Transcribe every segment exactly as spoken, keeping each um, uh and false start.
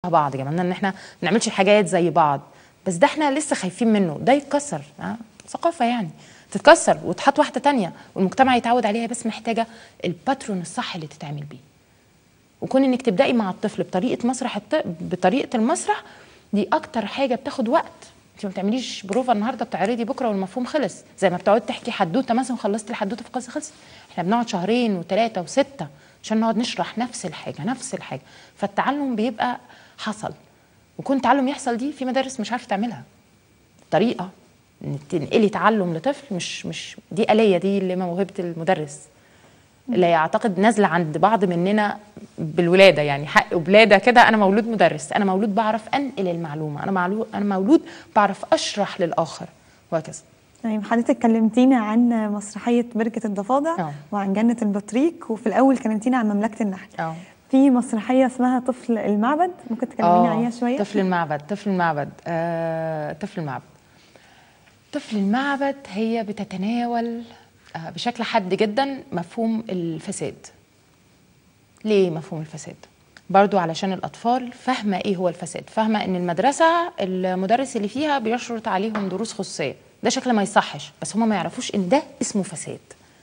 بعض جمالنا ان احنا ما نعملش حاجات زي بعض، بس ده احنا لسه خايفين منه، ده يتكسر. أه؟ ثقافه يعني تتكسر وتحط واحده تانية والمجتمع يتعود عليها، بس محتاجه الباترون الصح اللي تتعمل بيه. وكون انك تبداي مع الطفل بطريقه مسرح الط... بطريقه المسرح دي اكتر حاجه بتاخد وقت. انت ما بتعمليش بروفه النهارده بتعرضي بكره والمفهوم خلص، زي ما بتقعدي تحكي حدوته مثلا وخلصتي الحدوته في قصه خلصت. احنا بنقعد شهرين وثلاثه وسته عشان نقعد نشرح نفس الحاجه نفس الحاجه، فالتعلم بيبقى حصل. وكون تعلم يحصل دي في مدارس مش عارفه تعملها. طريقه تنقلي تعلم لطفل مش مش دي آلية، دي اللي موهبه المدرس اللي يعتقد نازله عند بعض مننا بالولاده، يعني حق ولاده كده. انا مولود مدرس، انا مولود بعرف انقل المعلومه، انا مولود انا مولود بعرف اشرح للاخر وهكذا. طيب حضرتك كلمتينا عن مسرحيه بركه الضفادع أوه. وعن جنه البطريق، وفي الاول كلمتينا عن مملكه النحل. أوه. في مسرحيه اسمها طفل المعبد، ممكن تكلمينا عليها شويه؟ طفل المعبد طفل المعبد آه، طفل المعبد طفل المعبد هي بتتناول آه بشكل حاد جدا مفهوم الفساد. ليه مفهوم الفساد؟ برضو علشان الأطفال فاهمة إيه هو الفساد، فاهمة إن المدرسة المدرس اللي فيها بيشرط عليهم دروس خصوصية، ده شكل ما يصحش، بس هم ما يعرفوش إن ده اسمه فساد.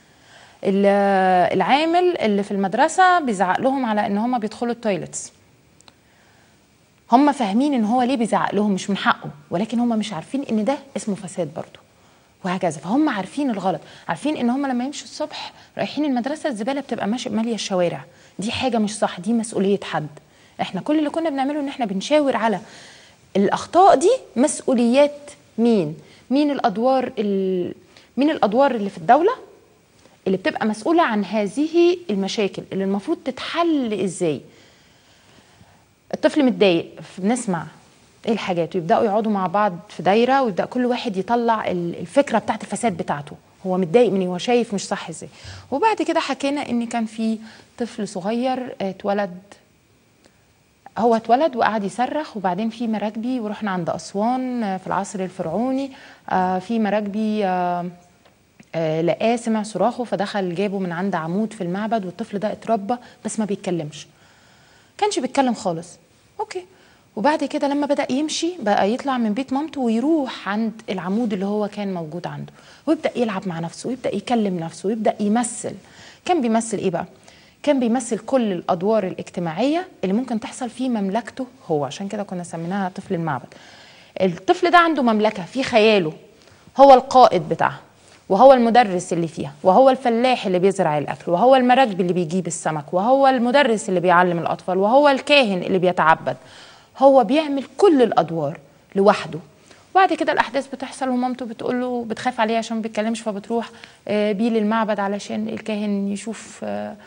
العامل اللي في المدرسة بيزعق لهم على إن هم بيدخلوا التويلتس، هم فاهمين إن هو ليه بيزعق لهم مش من حقه، ولكن هم مش عارفين إن ده اسمه فساد برضو، وهكذا. فهم عارفين الغلط، عارفين ان هم لما يمشوا الصبح رايحين المدرسه الزباله بتبقى ماشيه ماليه الشوارع، دي حاجه مش صح، دي مسؤوليه حد. احنا كل اللي كنا بنعمله ان احنا بنشاور على الاخطاء دي، مسؤوليات مين؟ مين الادوار ال... مين الادوار اللي في الدوله اللي بتبقى مسؤوله عن هذه المشاكل اللي المفروض تتحل ازاي. الطفل متضايق، بنسمع ايه الحاجات، ويبداوا يقعدوا مع بعض في دايره، ويبدا كل واحد يطلع الفكره بتاعت الفساد بتاعته، هو متضايق من ايه، هو شايف مش صح ازاي. وبعد كده حكينا ان كان في طفل صغير اتولد، هو اتولد وقعد يصرخ، وبعدين في مراكبي ورحنا عند اسوان في العصر الفرعوني، في مراكبي لقاه سمع صراخه فدخل جابه من عند عمود في المعبد، والطفل ده اتربى بس ما بيتكلمش، كانش بيتكلم خالص. اوكي. وبعد كده لما بدأ يمشي بقى يطلع من بيت مامته ويروح عند العمود اللي هو كان موجود عنده، ويبدأ يلعب مع نفسه ويبدأ يكلم نفسه ويبدأ يمثل. كان بيمثل ايه بقى؟ كان بيمثل كل الأدوار الاجتماعية اللي ممكن تحصل في مملكته هو، عشان كده كنا سميناها طفل المعبد. الطفل ده عنده مملكة في خياله، هو القائد بتاعها، وهو المدرس اللي فيها، وهو الفلاح اللي بيزرع الأكل، وهو المراكب اللي بيجيب السمك، وهو المدرس اللي بيعلم الأطفال، وهو الكاهن اللي بيتعبد. هو بيعمل كل الادوار لوحده. وبعد كده الاحداث بتحصل ومامته بتقول له بتخاف عليه عشان ما بيتكلمش، فبتروح بيه للمعبد علشان الكاهن يشوف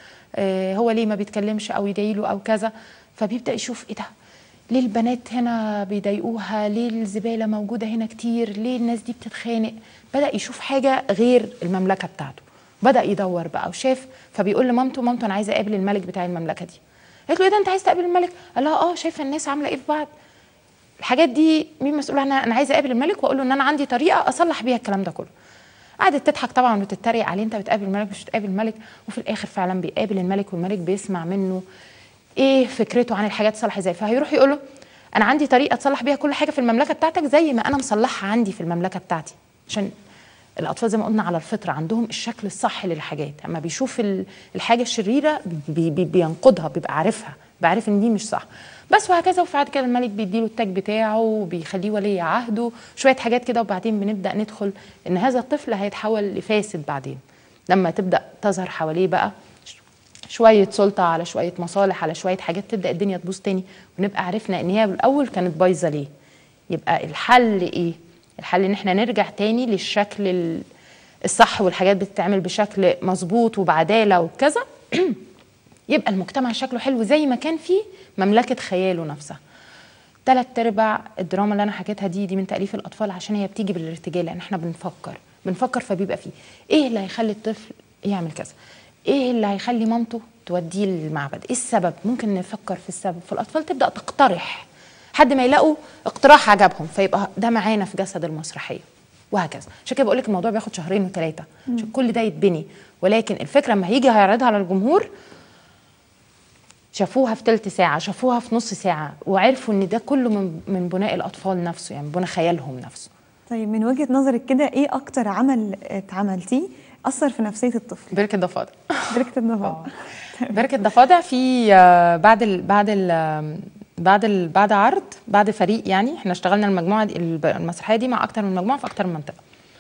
هو ليه ما بيتكلمش او يدعيله او كذا. فبيبدا يشوف ايه ده، ليه البنات هنا بيضايقوها، ليه الزباله موجوده هنا كتير، ليه الناس دي بتتخانق. بدا يشوف حاجه غير المملكه بتاعته، بدا يدور بقى وشاف. فبيقول لمامته مامته انا عايزه اقابل الملك بتاع المملكه دي. قالت له ايه ده انت عايز تقابل الملك؟ قال لها اه، شايفه الناس عامله ايه في بعض، الحاجات دي مين مسؤول عنها؟ انا عايزه اقابل الملك واقول له ان انا عندي طريقه اصلح بيها الكلام ده كله. قعدت تضحك طبعا وتتريق عليه، انت بتقابل الملك مش بتقابل الملك. وفي الاخر فعلا بيقابل الملك، والملك بيسمع منه ايه فكرته عن الحاجات تصلح ازاي. فهيروح يقول له انا عندي طريقه تصلح بيها كل حاجه في المملكه بتاعتك زي ما انا مصلحها عندي في المملكه بتاعتي. عشان الاطفال زي ما قلنا على الفطره عندهم الشكل الصح للحاجات، اما بيشوف الحاجه الشريره بي بي بينقضها، بيبقى عارفها، بعرف ان دي مش صح بس، وهكذا. وبعد كده الملك بيديله التاج بتاعه وبيخليه ولي عهده، شويه حاجات كده. وبعدين بنبدا ندخل ان هذا الطفل هيتحول لفاسد بعدين، لما تبدا تظهر حواليه بقى شويه سلطه على شويه مصالح على شويه حاجات، تبدا الدنيا تبوظ تاني، ونبقى عرفنا ان هي بالاول كانت بايظه ليه. يبقى الحل ايه؟ الحل ان احنا نرجع تاني للشكل الصح، والحاجات بتتعمل بشكل مظبوط وبعداله وكذا يبقى المجتمع شكله حلو زي ما كان فيه مملكه خياله نفسها. ثلاث ارباع الدراما اللي انا حكيتها دي دي من تاليف الاطفال، عشان هي بتيجي بالارتجال، لان احنا بنفكر بنفكر فبيبقى فيه ايه اللي هيخلي الطفل يعمل كذا، ايه اللي هيخلي مامته توديه للمعبد، ايه السبب. ممكن نفكر في السبب، فالاطفال تبدا تقترح لحد ما يلاقوا اقتراح عجبهم، فيبقى ده معانا في جسد المسرحيه وهكذا. عشان كده بقول لك الموضوع بياخد شهرين وثلاثه عشان كل ده يتبني، ولكن الفكره لما هيجي هيعرضها على الجمهور شافوها في تلت ساعه، شافوها في نص ساعه، وعرفوا ان ده كله من من بناء الاطفال نفسه، يعني بناء خيالهم نفسه. طيب من وجهه نظرك كده ايه اكتر عمل اتعملتيه اثر في نفسيه الطفل؟ بركه ضفادع. بركه الضفادع. بركه ضفادع في بعد ال بعد ال بعد ال بعد عرض، بعد فريق، يعني احنا اشتغلنا المجموعه دي المسرحيه دي مع اكتر من مجموعه في اكتر من منطقه.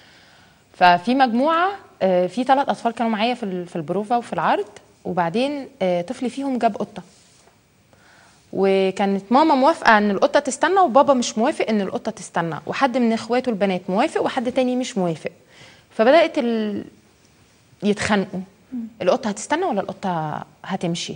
ففي مجموعه في ثلاث اطفال كانوا معايا في في البروفا وفي العرض، وبعدين طفل فيهم جاب قطه، وكانت ماما موافقه ان القطه تستنى وبابا مش موافق ان القطه تستنى، وحد من اخواته البنات موافق وحد تاني مش موافق. فبدات ال... يتخانقوا، القطه هتستنى ولا القطه هتمشي؟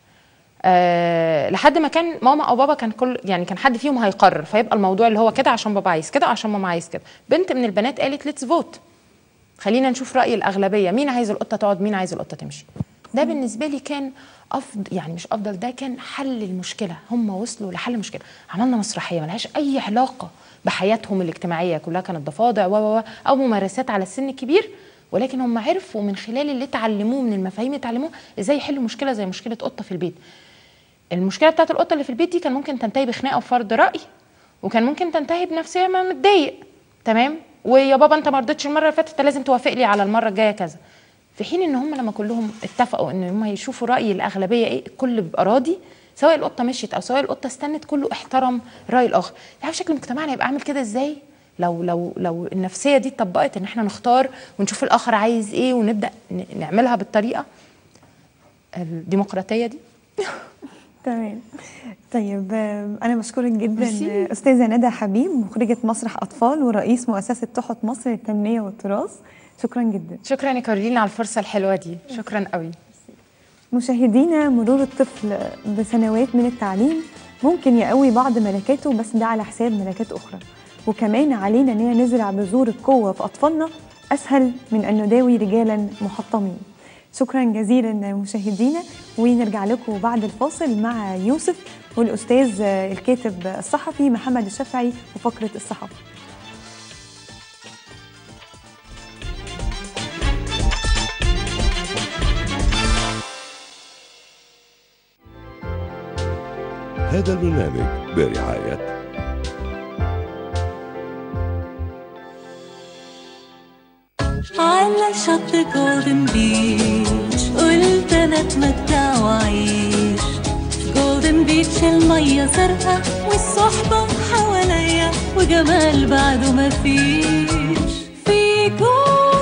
أه لحد ما كان ماما او بابا كان كل يعني كان حد فيهم هيقرر، فيبقى الموضوع اللي هو كده عشان بابا عايز كده عشان ماما عايز كده. بنت من البنات قالت ليتس فوت، خلينا نشوف راي الاغلبيه، مين عايز القطه تقعد مين عايز القطه تمشي. ده بالنسبه لي كان افضل، يعني مش افضل، ده كان حل المشكله. هم وصلوا لحل المشكله. عملنا مسرحيه ملهاش اي علاقه بحياتهم الاجتماعيه، كلها كانت ضفادع و او ممارسات على السن الكبير، ولكن هم عرفوا من خلال اللي اتعلموه من المفاهيم اللي اتعلموه ازاي يحلوا مشكله زي مشكله قطه في البيت. المشكله بتاعت القطه اللي في البيت دي كان ممكن تنتهي بخناقه وفرض راي، وكان ممكن تنتهي بنفسيه ما متضايق، تمام، ويا بابا انت ما رضيتش المره اللي فاتت، انت لازم توافق لي على المره الجايه كذا. في حين ان هم لما كلهم اتفقوا ان هم يشوفوا راي الاغلبيه ايه، الكل بيبقى راضي، سواء القطه مشيت او سواء القطه استنت، كله احترم راي الاخر. تعرف شكل مجتمعنا يبقى عامل كده ازاي لو لو لو النفسيه دي اتطبقت، ان احنا نختار ونشوف الاخر عايز ايه ونبدا نعملها بالطريقه الديمقراطيه دي. تمام. طيب انا بشكرك جدا استاذه ندى حبيب، مخرجه مسرح اطفال ورئيس مؤسسه تحت مصر للتنميه والتراث. شكرا جدا. شكرا يا كارولين على الفرصه الحلوه دي، شكرا قوي. مشاهدينا، مرور الطفل بسنوات من التعليم ممكن يقوي بعض ملكاته، بس ده على حساب ملكات اخرى، وكمان علينا ان نزرع بذور القوه في اطفالنا اسهل من ان نداوي رجالا محطمين. شكرا جزيلا مشاهدينا، ونرجع لكم بعد الفاصل مع يوسف والاستاذ الكاتب الصحفي محمد الشافعي وفقره الصحافه. هذا البرنامج برعاية على شط جولدن بيتش قلت انا اتمتع واعيش. جولدن بيتش المية زرقاء والصحبة حواليا وجمال بعده مفيش. في جولدن